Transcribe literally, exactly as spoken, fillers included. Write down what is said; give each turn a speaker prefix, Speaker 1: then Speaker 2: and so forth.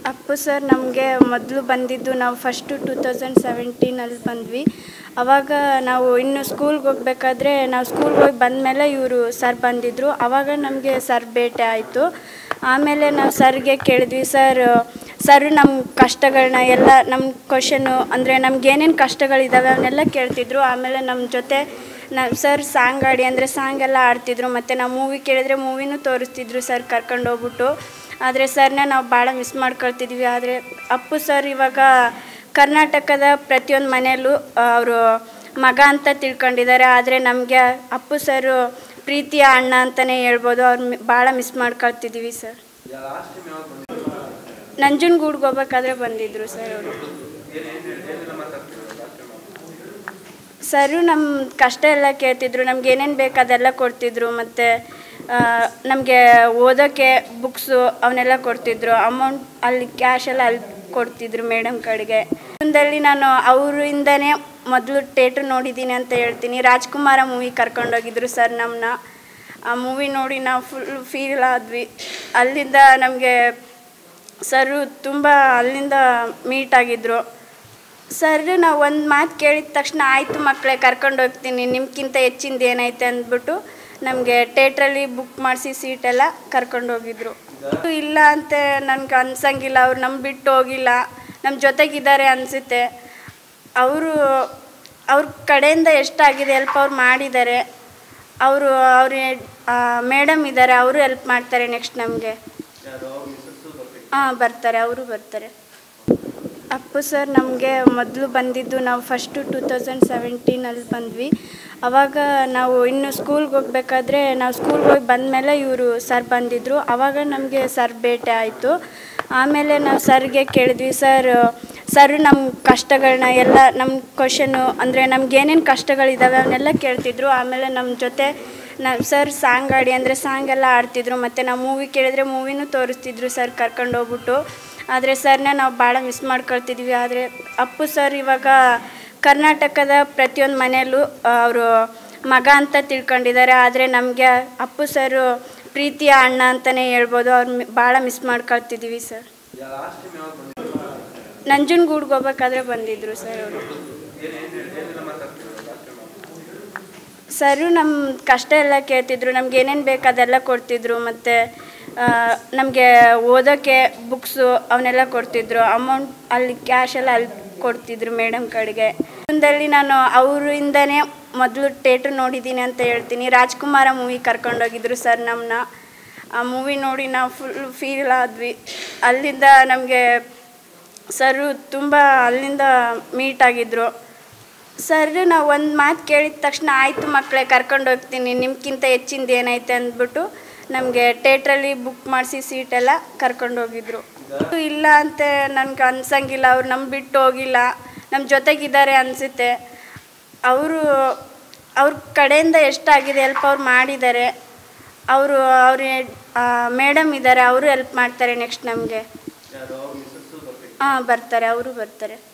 Speaker 1: Appu sir ನಮಗೆ ಮೊದಲು ಬಂದಿದ್ದು ನಾವು ಫಸ್ಟು ಟೂ ತೌಸಂಡ್ ಸೆವೆಂಟೀನಲ್ಲಿ ಬಂದ್ವಿ. ಆವಾಗ ನಾವು ಇನ್ನು ಸ್ಕೂಲ್ಗೆ ಹೋಗ್ಬೇಕಾದ್ರೆ ನಾವು ಸ್ಕೂಲ್ಗೆ ಹೋಗಿ ಬಂದಮೇಲೆ ಇವರು ಸರ್ ಬಂದಿದ್ದರು. ಆವಾಗ ನಮಗೆ ಸರ್ ಭೇಟಿ ಆಯಿತು. ಆಮೇಲೆ ನಾವು ಸರ್ಗೆ ಕೇಳಿದ್ವಿ, ಸರ್ ಸರ್ ನಮ್ಮ ಕಷ್ಟಗಳನ್ನ ಎಲ್ಲ ನಮ್ಮ ಕ್ವಶನ್ನು ಅಂದರೆ ನಮ್ಗೆ ಏನೇನು ಕಷ್ಟಗಳಿದ್ದಾವೆ ಅವನ್ನೆಲ್ಲ ಕೇಳ್ತಿದ್ರು. ಆಮೇಲೆ ನಮ್ಮ ಜೊತೆ ನಾವು ಸರ್ ಸಾಂಗ್ ಆಡಿ ಅಂದರೆ ಸಾಂಗ್ ಎಲ್ಲ ಆಡ್ತಿದ್ರು. ಮತ್ತು ನಾವು ಮೂವಿ ಕೇಳಿದರೆ ಮೂವಿನೂ ತೋರಿಸ್ತಿದ್ರು ಸರ್ ಕರ್ಕೊಂಡೋಗ್ಬಿಟ್ಟು. ಆದರೆ ಸರ್ನ ನಾವು ಭಾಳ ಮಿಸ್ ಮಾಡ್ಕೊಳ್ತಿದ್ವಿ. ಆದರೆ ಅಪ್ಪು ಸರ್ ಇವಾಗ ಕರ್ನಾಟಕದ ಪ್ರತಿಯೊಂದು ಮನೆಯಲ್ಲೂ ಅವರು ಮಗ ಅಂತ ತಿಳ್ಕೊಂಡಿದ್ದಾರೆ. ಆದರೆ ನಮಗೆ ಅಪ್ಪು ಸರು ಪ್ರೀತಿಯ ಅಣ್ಣ ಅಂತಲೇ ಹೇಳ್ಬೋದು. ಅವ್ರು ಭಾಳ ಮಿಸ್ ಮಾಡ್ಕೊಳ್ತಿದ್ದೀವಿ ಸರ್. ನಂಜನಗೂಡ್ಗೆ ಹೋಗ್ಬೇಕಾದ್ರೆ ಬಂದಿದ್ದರು ಸರ್ ಅವರು. ಸರು ನಮ್ಮ ಕಷ್ಟ ಎಲ್ಲ ಕೇಳ್ತಿದ್ರು, ನಮ್ಗೆ ಏನೇನು ಬೇಕು ಅದೆಲ್ಲ ಕೊಡ್ತಿದ್ರು. ಮತ್ತು ನಮಗೆ ಓದೋಕ್ಕೆ ಬುಕ್ಸು ಅವನ್ನೆಲ್ಲ ಕೊಡ್ತಿದ್ರು. ಅಮೌಂಟ್ ಅಲ್ಲಿ ಕ್ಯಾಶ್ ಎಲ್ಲ ಅಲ್ಲಿ ಕೊಡ್ತಿದ್ರು ಮೇಡಮ್ ಕಡೆಗೆ. ಜೀವನದಲ್ಲಿ ನಾನು ಅವರಿಂದನೇ ಮೊದಲು ಥಿಯೇಟ್ರ್ ನೋಡಿದ್ದೀನಿ ಅಂತ ಹೇಳ್ತೀನಿ. ರಾಜ್ಕುಮಾರ ಮೂವಿ ಕರ್ಕೊಂಡೋಗಿದ್ರು ಸರ್ ನಮ್ಮನ್ನ. ಆ ಮೂವಿ ನೋಡಿ ನಾವು ಫುಲ್ ಫೀಲ್ ಆದ್ವಿ. ಅಲ್ಲಿಂದ ನಮಗೆ ಸರು ತುಂಬ ಅಲ್ಲಿಂದ ಮೀಟ್ ಆಗಿದ್ದರು. ಸರ್ ನಾವು ಒಂದು ಮಾತು ಕೇಳಿದ ತಕ್ಷಣ ಆಯಿತು ಮಕ್ಕಳೇ ಕರ್ಕೊಂಡೋಗ್ತೀನಿ, ನಿಮ್ಗಿಂತ ಹೆಚ್ಚಿಂದ ಏನೈತೆ ಅಂದ್ಬಿಟ್ಟು ನಮಗೆ ಥಿಯೇಟ್ರಲ್ಲಿ ಬುಕ್ ಮಾಡಿಸಿ ಸೀಟೆಲ್ಲ ಕರ್ಕೊಂಡೋಗಿದ್ರು. ಇಲ್ಲ ಅಂತ ನನಗೆ ಅನ್ಸಂಗಿಲ್ಲ. ಅವ್ರು ನಮ್ಮ ಬಿಟ್ಟು ಹೋಗಿಲ್ಲ, ನಮ್ಮ ಜೊತೆಗಿದ್ದಾರೆ ಅನಿಸುತ್ತೆ. ಅವರು ಅವ್ರ ಕಡೆಯಿಂದ ಎಷ್ಟಾಗಿದೆ ಹೆಲ್ಪ್ ಅವ್ರು ಮಾಡಿದ್ದಾರೆ. ಅವರು ಅವ್ರ ಮೇಡಮ್ ಇದ್ದಾರೆ, ಅವರು ಹೆಲ್ಪ್ ಮಾಡ್ತಾರೆ ನೆಕ್ಸ್ಟ್ ನಮಗೆ. ಹಾಂ ಬರ್ತಾರೆ, ಅವರು ಬರ್ತಾರೆ. ಅಪ್ಪು ಸರ್ ನಮಗೆ ಮೊದಲು ಬಂದಿದ್ದು ನಾವು ಫಸ್ಟು ಟೂ ತೌಸಂಡ್ ಸೆವೆಂಟೀನಲ್ಲಿ ಬಂದ್ವಿ. ಆವಾಗ ನಾವು ಇನ್ನು ಸ್ಕೂಲ್ಗೆ ಹೋಗ್ಬೇಕಾದ್ರೆ ನಾವು ಸ್ಕೂಲ್ಗೆ ಹೋಗಿ ಬಂದಮೇಲೆ ಇವರು ಸರ್ ಬಂದಿದ್ದರು. ಆವಾಗ ನಮಗೆ ಸರ್ ಭೇಟಿ ಆಯಿತು. ಆಮೇಲೆ ನಾವು ಸರ್ಗೆ ಕೇಳಿದ್ವಿ, ಸರ್ ಸರ್ ನಮ್ಮ ಕಷ್ಟಗಳನ್ನ ಎಲ್ಲ ನಮ್ಮ ಕ್ವಶನ್ನು ಅಂದರೆ ನಮ್ಗೆ ಏನೇನು ಕಷ್ಟಗಳಿದ್ದಾವೆ ಅವನ್ನೆಲ್ಲ ಕೇಳ್ತಿದ್ರು. ಆಮೇಲೆ ನಮ್ಮ ಜೊತೆ ನಾವು ಸರ್ ಸಾಂಗ್ ಆಡಿ ಅಂದರೆ ಸಾಂಗ್ ಎಲ್ಲ ಆಡ್ತಿದ್ರು. ಮತ್ತು ನಾವು ಮೂವಿ ಕೇಳಿದರೆ ಮೂವಿನೂ ತೋರಿಸ್ತಿದ್ರು ಸರ್ ಕರ್ಕೊಂಡೋಗ್ಬಿಟ್ಟು. ಆದರೆ ಸರ್ನ ನಾವು ಭಾಳ ಮಿಸ್ ಮಾಡ್ಕೊಳ್ತಿದ್ವಿ. ಆದರೆ ಅಪ್ಪು ಸರ್ ಇವಾಗ ಕರ್ನಾಟಕದ ಪ್ರತಿಯೊಂದು ಮನೆಯಲ್ಲೂ ಅವರು ಮಗ ಅಂತ ತಿಳ್ಕೊಂಡಿದ್ದಾರೆ. ಆದರೆ ನಮಗೆ ಅಪ್ಪು ಸರು ಪ್ರೀತಿಯ ಅಣ್ಣ ಅಂತಲೇ ಹೇಳ್ಬೋದು. ಅವ್ರು ಭಾಳ ಮಿಸ್ ಮಾಡ್ಕೊಳ್ತಿದ್ದೀವಿ ಸರ್. ನಂಜನಗೂಡ್ಗೆ ಹೋಗ್ಬೇಕಾದ್ರೆ ಬಂದಿದ್ದರು ಸರ್ ಅವರು. ಸರು ನಮ್ಮ ಕಷ್ಟ ಎಲ್ಲ ಕೇಳ್ತಿದ್ರು, ನಮ್ಗೆ ಏನೇನು ಬೇಕು ಅದೆಲ್ಲ ಕೊಡ್ತಿದ್ರು. ಮತ್ತು ನಮಗೆ ಓದೋಕ್ಕೆ ಬುಕ್ಸು ಅವನ್ನೆಲ್ಲ ಕೊಡ್ತಿದ್ರು. ಅಮೌಂಟ್ ಅಲ್ಲಿ ಕ್ಯಾಶ್ ಎಲ್ಲ ಅಲ್ಲಿ ಕೊಡ್ತಿದ್ರು ಮೇಡಮ್ ಕಡೆಗೆ. ಜೀವನದಲ್ಲಿ ನಾನು ಅವರಿಂದನೇ ಮೊದಲು ಥಿಯೇಟ್ರ್ ನೋಡಿದ್ದೀನಿ ಅಂತ ಹೇಳ್ತೀನಿ. ರಾಜ್ಕುಮಾರ ಮೂವಿ ಕರ್ಕೊಂಡೋಗಿದ್ರು ಸರ್ ನಮ್ಮನ್ನ. ಆ ಮೂವಿ ನೋಡಿ ನಾವು ಫುಲ್ ಫೀಲ್ ಆದ್ವಿ. ಅಲ್ಲಿಂದ ನಮಗೆ ಸರು ತುಂಬ ಅಲ್ಲಿಂದ ಮೀಟ್ ಆಗಿದ್ದರು. ಸರ್ ನಾವು ಒಂದು ಮಾತು ಕೇಳಿದ ತಕ್ಷಣ ಆಯಿತು ಮಕ್ಕಳೇ ಕರ್ಕೊಂಡೋಗ್ತೀನಿ, ನಿಮ್ಗಿಂತ ಹೆಚ್ಚಿಂದ ಏನೈತೆ ಅಂದ್ಬಿಟ್ಟು ನಮಗೆ ಥಿಯೇಟ್ರಲ್ಲಿ ಬುಕ್ ಮಾಡಿಸಿ ಸೀಟೆಲ್ಲ ಕರ್ಕೊಂಡೋಗಿದ್ರು. ಇಲ್ಲ ಅಂತ ನನಗೆ ಅನ್ಸಂಗಿಲ್ಲ. ಅವ್ರು ನಮ್ಮ ಬಿಟ್ಟು ಹೋಗಿಲ್ಲ, ನಮ್ಮ ಜೊತೆಗಿದ್ದಾರೆ ಅನಿಸುತ್ತೆ. ಅವರು ಅವ್ರ ಕಡೆಯಿಂದ ಎಷ್ಟಾಗಿದೆ ಹೆಲ್ಪ್ ಅವ್ರು ಮಾಡಿದ್ದಾರೆ. ಅವರು ಅವ್ರ ಮೇಡಮ್ ಇದ್ದಾರೆ, ಅವರು ಹೆಲ್ಪ್ ಮಾಡ್ತಾರೆ ನೆಕ್ಸ್ಟ್ ನಮಗೆ. ಹಾಂ ಬರ್ತಾರೆ, ಅವರು ಬರ್ತಾರೆ.